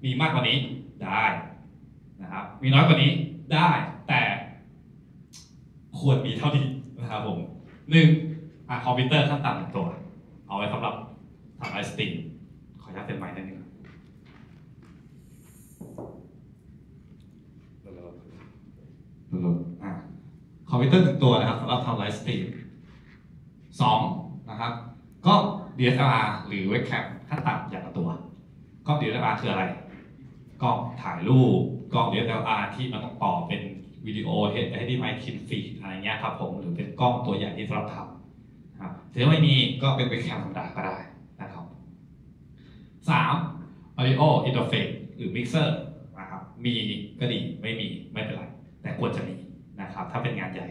มีมากกว่านี้ได้นะครับมีน้อยกว่านี้ได้แต่ควรมีเท่านี้นะครับผมคอมพิวเตอร์ขั้นต่ำ1 ตัวเอาไว้สำหรับทำไลฟ์สตรีมขออนุญาตเป็นไมค์นิดนึงคอมพิวเตอร์1 ตัวนะครับสำหรับทำไลฟ์สตรีม2นะครับกล้อง DSLR หรือ Webcam ขั้นต่ำอย่างละตัวกล้อง DSLR คืออะไรกล้องถ่ายรูปกล้อง DSLR ที่มันต้องต่อเป็นวิดีโอ HDMI ทินฟีดอะไรเงี้ยครับผมหรือเป็นกล้องตัวใหญ่ที่สำหรับทำครับถ้าไม่มีก็เป็น Webcam ธรรมดาก็ได้นะครับ3 Audio Interface หรือ Mixer นะครับมีก็ดีไม่มีไม่เป็นไรแต่ควรจะมีนะครับถ้าเป็นงานใหญ่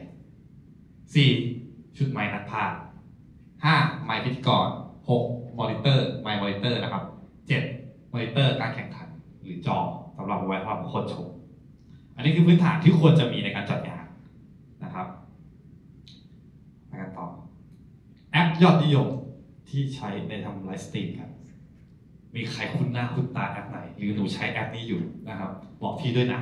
4ชุดไมค์นักพากย์5ไมค์พิธีกร6มอนิเตอร์ไมค์มอนิเตอร์นะครับ7มอนิเตอร์การแข่งขันหรือจอสำหรับไว้สำหรับคนชมอันนี้คือพื้นฐานที่ควรจะมีในการจัดงานนะครับไปกันต่อแอปยอดนิยมที่ใช้ในทำไลฟ์สตรีมครับมีใครคุ้นหน้าคุ้นตาแอปไหนหรือหนูใช้แอปนี้อยู่นะครับบอกพี่ด้วยนะ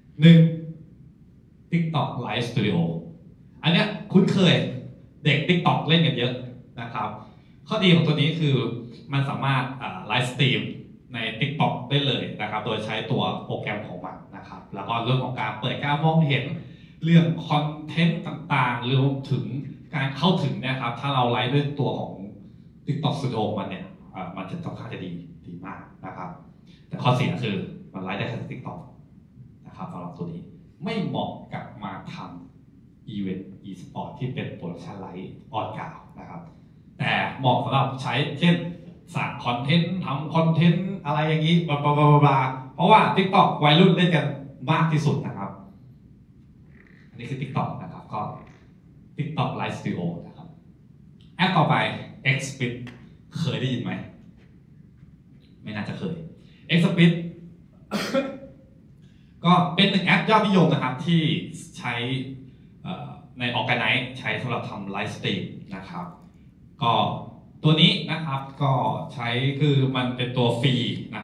1 TikTok Live Studio อันเนี้ยคุ้นเคยเด็ก TikTok เล่นกันเยอะนะครับข้อดีของตัวนี้คือมันสามารถไลฟ์สตรีมใน TikTok ได้เลยนะครับโดยใช้ตัวโปรแกรมของมันนะครับแล้วก็เรื่องของการเปิดการมองเห็นเรื่องคอนเทนต์ต่างๆรวมถึงการเข้าถึงนะครับถ้าเราไลฟ์ด้วยตัวของ TikTok Studio มันเนี่ยมันจะค่อนข้างจะดีมากนะครับแต่ข้อเสียคือมันไลฟ์ได้แค่ TikTok นะครับสำหรับตัวนี้ไม่เหมาะกับมาทำอีเวนต์ e-sport ที่เป็นโปรดักชันไลฟ์ออนกราวนะครับแต่เหมาะสำหรับใช้เช่นสร้างคอนเทนต์ทำคอนเทนต์อะไรอย่างนี้บลาเพราะว่า TikTok วัยรุ่นเล่นกันมากที่สุดนะครับอันนี้คือ TikTok นะครับก็ TikTok Live Studio นะครับแอปต่อไป Xsplit เคยได้ยินไหมไม่น่าจะเคย Xsplit ก็เป็น1 แอปยอดนิยมนะครับที่ใช้ใน Organize ใช้สำหรับทำไลฟ์สตรีมนะครับก็ตัวนี้นะครับก็ใช้คือมันเป็นตัวฟรีนะ